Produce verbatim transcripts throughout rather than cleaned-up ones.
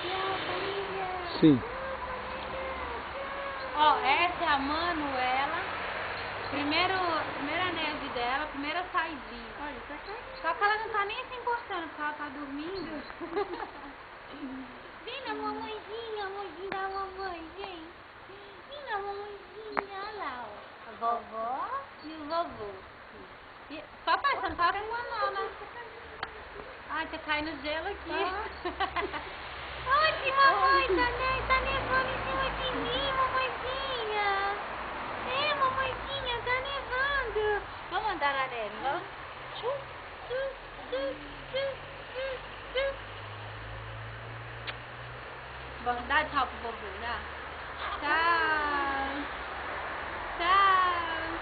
Sim. Ó, essa é a Manuela. Primeiro, primeira neve dela, primeira saidinha. Olha, tá caindo. Só que ela não tá nem se encostando, porque ela tá dormindo. Vem na mamãezinha, amorzinho da mamãe, vem. Vem na mamãezinha, olha lá, ó. A vovó e o vovô. E, papai, você não tá vendo não, né? Ai, tá caindo gelo aqui. Ah. Ai, que mamãe, tá, ne tá nevando em cima de mim, mamãezinha. É, mamãezinha, tá nevando. Vamos andar na neve, vamos? Vamos dar tchau pro vovô, né? Tchau. Tchau.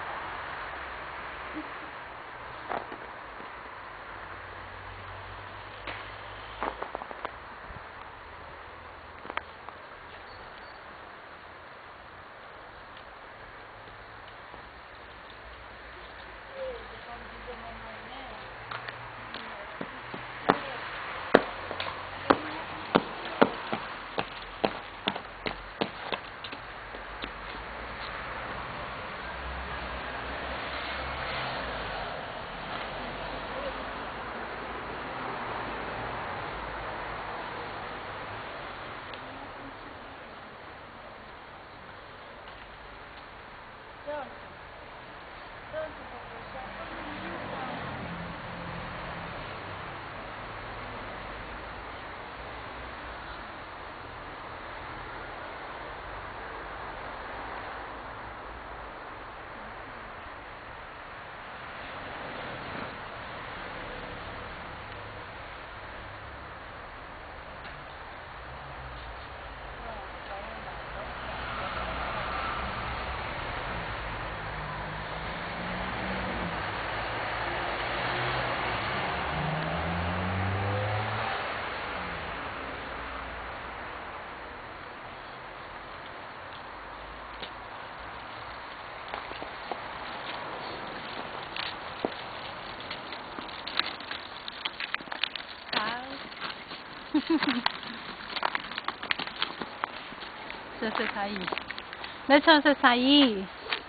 Deixa você sair. Deixa você sair.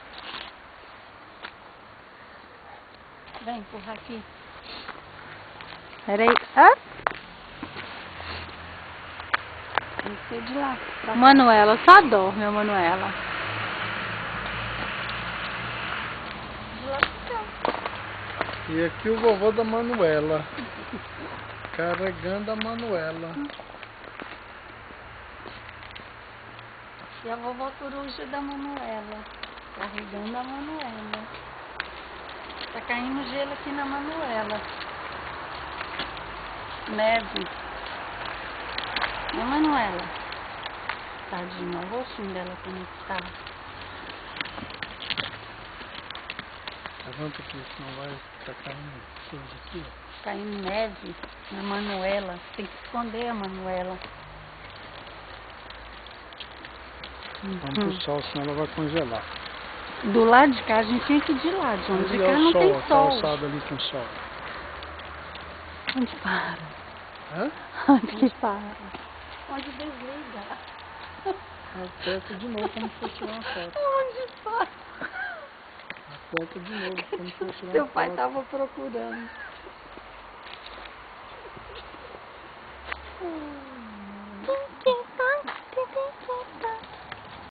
Vem, empurra aqui. Peraí. Ah? Tem que ser de lá. Tá. Manuela, só dorme, a Manuela. De lá pra cá. E aqui o vovô da Manuela. Carregando a Manuela. E a vovó coruja da Manuela, carregando a Manuela. Tá caindo gelo aqui na Manuela. Neve. Né, Manuela? Tadinha, olha o rostinho dela como está. Levanta aqui, senão vai tá caindo coisa aqui, ó. Caindo neve na Manuela. Tem que esconder a Manuela. Vamos pro sol, senão ela vai congelar. Do lado de cá a gente tinha que ir de lá, de onde de cá não sol, tem a sol. calçada ali com sol. Onde para? Hã? Onde que para? Onde desliga? Aperta de novo como se fosse tirar uma foto. Onde para? Aperta de novo como se fosse tirar uma foto. Seu pai tava procurando.